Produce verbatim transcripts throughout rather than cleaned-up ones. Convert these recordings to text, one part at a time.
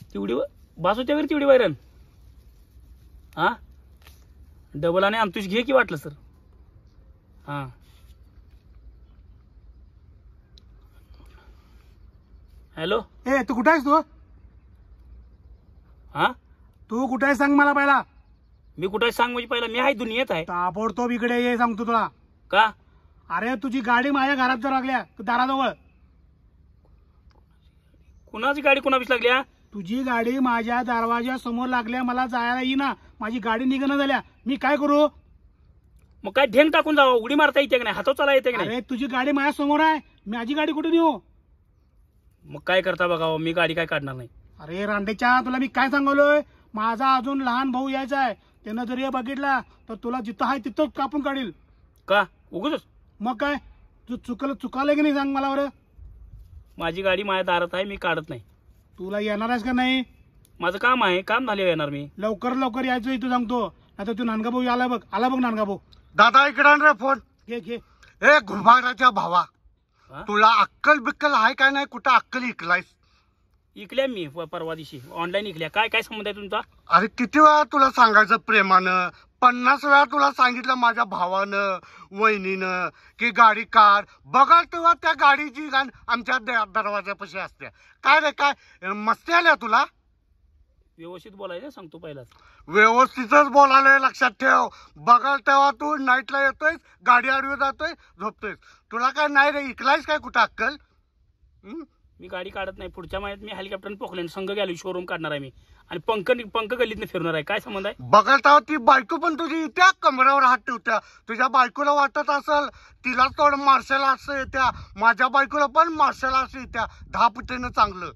तेवढी बासूच्या वगैरे तेवढी वैरण हा डबल आणि अंतुश घे की वाटलं सर हा हॅलो ए तू कुठे आहेस तू हा तू कुठे आहे सांग मला पहिला मी कुठे सांग म्हणजे पहिला मी आहे दुनियेत आहे ताबडतोब इकडे ये सांगतो तुला का अरे तुझी गाडी माझ्या घरात जर लागल्या दाराजवळ कुणाची गाडी कुणावीच लागली हा तुझी गाडी माझ्या दरवाजा समोर लागल्या मला जायला येईना माझी गाडी निघणं झाल्या मी काय करू मग काय ढेंग टाकून जावं उडी मारता येते की नाही हातावर चाला येते की नाही अरे तुझी गाडी माझ्या समोर आहे माझी गाडी कुठे नेऊ मग काय करता बघा मी गाडी काय काढणार नाही अरे रांडेच्या तुला मी काय सांगलोय माझा अजून लहान भाऊ यायचा आहे त्यानं जर हे बघितला तर तुला जिथं आहे तिथंच कापून काढील का उगच मग काय तू चुकलं चुकालं की नाही सांग मला बरं माझी गाडी माझ्या दारात आहे मी काढत नाही तुला येणार आहेस का नाही माझं काम आहे काम झाले येणार मी लवकर लवकर यायचं इथं सांगतो आता तू नानगा भाऊ आला बघ आला बघ नानगा भाऊ दादा इकडे रे फोन घे घे ए घुबाडाच्या भावा हा? तुला अक्कल बिक्कल आहे काय नाही कुठं अक्कल इकलायस इकल्या मी प- परवा दिवशी ऑनलाईन इकल्या काय काय संबंध आहे तुमचा अरे किती वेळा तुला सांगायचं प्रेमानं पन्नास वेळा तुला सांगितलं माझ्या भावानं वहिनीनं की गाडी कार बघा तेव्हा त्या गाडीची गाण आमच्या द- दरवाजापाशी असते काय रे काय मस्ती आल्या तुला व्यवस्थित बोलायचं सांगतो पहिलाच व्यवस्थितच बोलायला लक्षात ठेव बघा तेव्हा तू नाईटला येतोय गाडी आडवी जातोय झोपतोय तुला काय नाही रे इकलायस काय कुठं अक्कल हं? मी गाडी काढत नाही पुढच्या महिन्यात मी हेलिकॉप्टर पोखले संघ गेलो शोरूम काढणार आहे मी आणि पंख पंख गल्लीतनं फिरणार आहे काय संबंध आहे बघा तेव्हा ती बायको पण तुझी त्या कमरावर हात ठेवत्या तुझ्या बायकोला वाटत असेल तिला थोडं मार्शल आर्ट्स येत्या माझ्या बायकोला पण मार्शल आर्ट्स येत्या दहा पटीनं चांगलं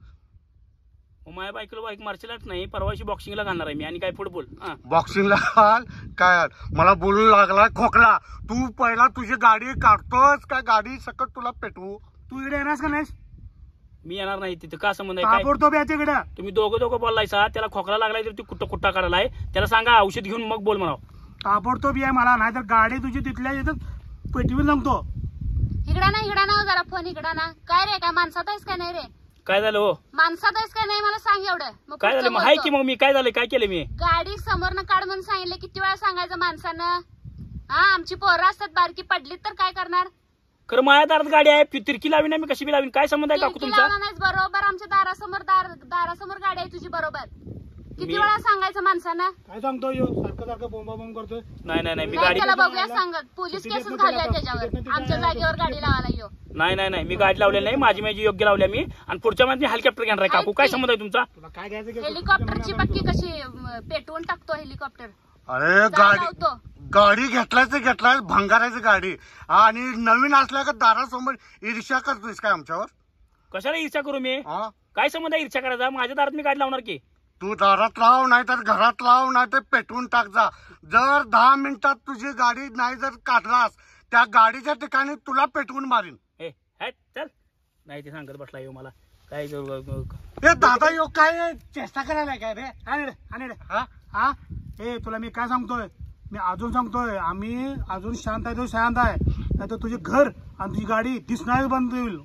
मग माझ्या बायकोला बाईक मार्शल आर्ट नाही परवाशी बॉक्सिंगला घालणार आहे मी आणि काय फुटबॉल हा बॉक्सिंगला हाल काय मला बोलू लागला खोकला तू पहिला तुझी गाडी काढतोस का गाडी सकट तुला पेटवू तू इकडे येणार का नाहीस मी येणार नाही तिथं का संबंध आहे काय ताबडतोब याच्या इकडे तुम्ही दोघं दोघं बोललायसा त्याला खोकला लागलाय तर ती कुठं कुठा काढायलाय त्याला सांगा औषध घेऊन मग बोल म्हणाव ताबडतोब ये मला नाहीतर गाडी तुझी तिथल्या येतात पेटवीन सांगतो इकडा ना इकडा ना जरा फोन इकडा ना काय रे काय माणसात आहेस का नाही रे काय झालं हो माणसात आहेस का नाही मला सांग एवढं मग काय झालं पुढचं मग हाय बोलतो. की मग मी काय झालं काय केलं मी गाडी समोरनं काढ म्हणून सांगितलं किती वेळा सांगायचं माणसानं हा आमची पोरं असतात बारकी पडलीत तर काय करणार खरं माझ्या दारात गाडी आहे ती तिरकी लावीन ना मी कशी बी लावीन काय संबंध आहे काकू तिरकी तुमचा लावला नाहीस बरोबर आमच्या दारासमोर दार दारासमोर गाडी आहे तुझी बरोबर किती मी- वेळा सांगायचं माणसानं काय सांगतो यो सारखं सारखं बोंबा बोंब करतोय नाही नाही नाही मी नाही गाडी त्याला बघूया सांगत पोलीस किती केसेस देत घालूया नाही त्याच्यावर किती देत नाही आमच्या जागेवर गाडी लावायला येऊ नाही नाही नाही मी गाडी लावलेली नाही माझी माझी योग्य लावल्या मी आणि पुढच्या महिन्यात मी हेलिकॉप्टर घेणार आहे काकू काय संबंध आहे तुमचा तुला काय घ्यायचं घे. हेलिकॉप्टरची पक्की कशी अं, पेटवून टाकतो हेलिकॉप्टर अरे जा गाडी लावतो गाडी घेतलायच ते घेतलाय भंगाराची गाडी आणि नवीन असल्या का दारासमोर ईर्ष्या करतोयस काय आमच्यावर कशाला ईर्ष्या करू मी हा काय संबंध आहे ईर्ष्या करायचा माझ्या दारात मी गाडी लावणार की तू दारात लाव नाही तर घरात लाव नाही तर पेटवून टाक जा जर दहा मिनिटात तुझी गाडी नाही जर काढलास त्या गाडीच्या ठिकाणी तुला पेटवून मारीन ए हॅट चल नाही ते सांगत बसला येऊ मला काय ग- ग- ग- ए दादा यो काय चेष्टा करायला काय रे आणि रे आणि रे हा? हा ए तुला मी काय सांगतोय मी अजून सांगतोय आम्ही अजून शांत आहे तो शांत आहे नाही तर तुझे घर आणि तुझी गाडी दिसणार बंद होईल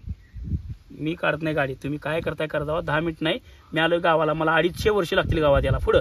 मी काढत नाही गाडी तुम्ही काय करताय करता दहा मिनिट नाही मी आलोय गावाला मला अडीचशे वर्ष लागतील गावात याला पुढं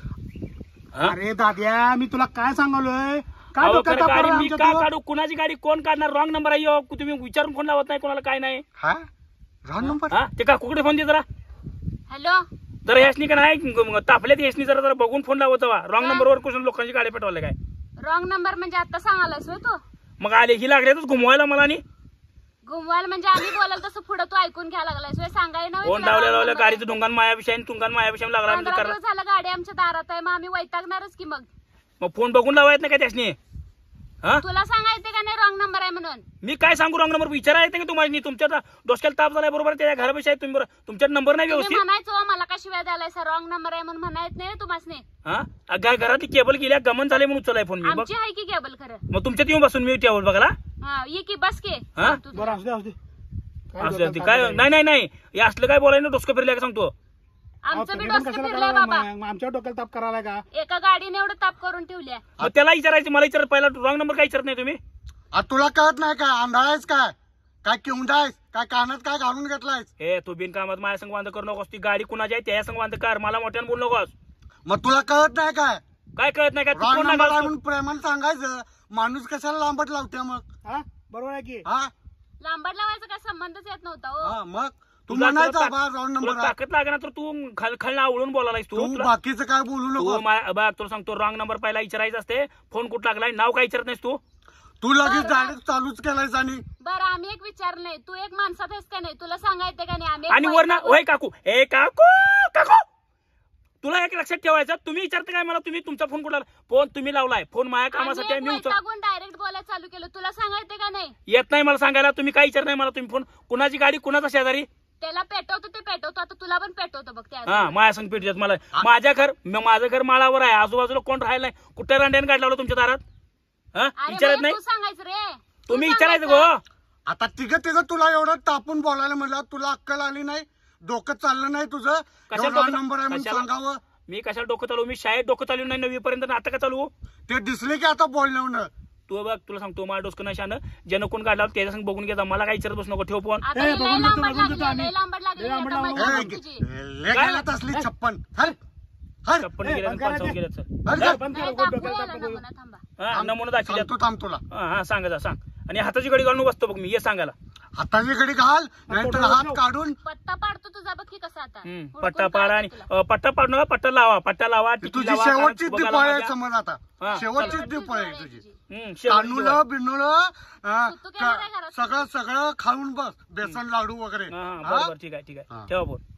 हा? अरे दाद्या मी तुला काय सांगलोय काय अहो, डोक्यात खरं ताप गाडी मारला मी आमच्या का तो? काढू कुणाची गाडी कोण काढणार रॉंग नंबर आहे ह्यो. तुम्ही विचारून फोन लावत नाही कोणाला काय नाही हा रॉंग नंबर हा ते का कुकडे फोन दे जरा हॅलो जरा यासनी का नाही ग- तापल्यात यासनी जरा जरा बघून फोन लावत रॉंग नंबरवर कुठून लोकांची गाडी पेटवल्या काय रॉंग नंबर म्हणजे आता सांगायलास होय तू मग आले ही लागल्यातच घुमवायला मला आणि घुमवायला म्हणजे आम्ही बोलाल तसं पुढे तू ऐकून घ्यायला लागलास होय सांगाय ना फोन लावल्या लावल्या गाडीचं डोंगान मायाविषयी तुंगान मायाविषयी लागला म्हणजे पंधरा करा दिवस झालं गाडी आमच्या दारात आहे मग आम्ही वैतागणारच की मग मग फोन बघून लावायत नाही का त्यासनी हा तुला सांगायचं का नाही रॉंग नंबर आहे म्हणून मी काय सांगू रॉंग नंबर विचारायचं का तुम्हाला तुमच्या डोसक्याला ताप झालाय बरोबर त्याच्या घरापेक्षा आहे तुम्ही बरोबर तुमच्या नंबर नाही तुम्ही व्यवस्थित म्हणायचो मला का शिवाय द्यायला रॉंग नंबर आहे म्हणून म्हणायच नाही तुम्हाला हा काय घरातली केबल गेल्या गमन झाले म्हणून उचलाय फोन मी बघ आमची आहे की केबल खरं मग तुमच्यात येऊन बसून मी टेबल बघाला हा ये की बस के हा? सांगतो तुला. बरं असू दे असू दे काय असं डोक्यात ते ताप काय मारला? नाही नाही नाही हे असलं काय बोलायला डोसकं फिरल्या का सांगतो आमचं बी तुम्ही पण डोसकं कशाला फिरलंय करायला बाबा मग आमच्या डोक्याला ताप करायला का एका गाडीने एवढं ताप करून ठेवल्या मग त्याला विचारायचं मला विचारत पहिला रॉंग नंबर काय विचारत नाही तुम्ही आ, तुला कळत नाही काय अंधारायच काय काय किवडायस काय कानात काय घालून घेतलायस? ए तू बिनकामात माझ्या संग वांद करू नकोस. ती गाडी कुणाची आहे त्या संग वांद कर. मला मोठ्यानं बोलू नकोस. मग तुला कळत नाही काय? काय कळत नाही काय? तू रॉंग कोण नंबर लागायला आणून प्रेमानं सांगायचं. माणूस कशाला लांबट लावते मग? हा बरोबर आहे की हा लांबड लावायचा काय संबंधच येत नव्हता हो. हा मग तू तुला- म्हणायचा तुला बा रॉंग नंबर तुला आहे. ताकद लागणार तर तू खाल खाल आवळून बोलायलास तू. तू तुला- बाकीचं काय बोलू तू नको. मा- बा तुला सांगतो रॉंग नंबर पहिला विचारायचा असते. फोन कुठं लागलाय नाव काय विचारत नाहीस तू. तू लगेच डायरेक्ट चालूच केलायस आणि बरं आम्ही एक विचार नाही, तू एक माणसात आहेस का नाही, तुला सांगायचं का नाही? आम्ही एक आणि वर ना वैतागून- होय काकू ए काकू काकू तुला एक लक्षात ठेवायचं. तुम्ही विचारता काय मला? तुम्ही तुमचा फोन कुठला फोन तुम्ही लावलाय. फोन माझ्या कामासाठी आहे, आम्ही मी एक उचल वैतागून डायरेक्ट बोलायला चालू केलं, तुला सांगायचं का नाही? येत नाही मला सांगायला. तुम्ही काय विचार नाही मला. तुम्ही फोन कुणाची गाडी कुणाचा शेजारी. त्याला पेटवतो ते पेटवतो, आता तुला पण पेटवतो बघ त्या हा माझ्या संग पेट देत मला. माझ्या घर म- माझं घर माळावर आहे. आजूबाजूला कोण राहायला नाही. कुठं रांड्याने गाडी लावलं तुमच्या दारात? हा अरे विचारत मग नाही. तू सांगायचं रे. तू तुम्ही विचारायचं सांगायचं. गो. आता तिघ तिघ तुला एवढं तापून बोलायला म्हणलं तुला अक्कल आली नाही? डोकं चाललं नाही तुझं? कशाला एवढा डोकं- नंबर आहे म्हणून कशाला- सांगावं. मी कशाला डोकं चालू? मी शाळेत डोकं चालू नाही नववी पर्यंत. आता का चालू? ते दिसले की आता बोलणं. तू बघ तुला सांगतो माझं डोसकं नाही शानं. ज्यानं कोण गाडला त्याच्या संग बघून घ्या. मला काय विचारत बसू नको. ठेव फोन. आता ए, लय बघून घेतो, लांबड बघून घेतो लागली, आम्ही. लय लांबड लागली, लय लांबड आता लागली. मजा ए, येते तुझी. ले गेला तसली छप्पन. हर हर छप्पन ए, गेल्या बंद करा पंचावन्न ते. गेल्यात सर. हर ए, जा. बंद नाही, करा, दाखवू डोक्याला याला ताप नको. नमुना, थांबा. हा नमुना दाखवल्यात. सांगतो थांब तुला. हा हा सांगा जा सांग. आणि हाताची घडी घालून बसतो बघ मी. ये सांगायला. हाताची घडी घाल नाहीतर हात काढून. पत्ता पाडतो तुझा बघ की कसा आता. हम्म, हुडकून पट्टा पाडा आणि काढतो तुला. अ, पट्टा पाडू नका. पट्टा लावा. पट्टा लावा. टिकी तुझी लावा, शेवटची कारण बघायला दिपाळी आहे मजा. समज आता. हा, शेवटची शेवटची दिपाळी आहे दिवाळी तुझी. आहे तुझी. हम्म, शेवटची तांदूळ दिवाळी. बिंदूळ तू केलं नाही घरात. सगळं सगळं खाऊन बस. बेसन लाडू वगैरे. हा हा हा? बरोबर ठीक आहे ठीक आहे. हा. ठेवा फोन.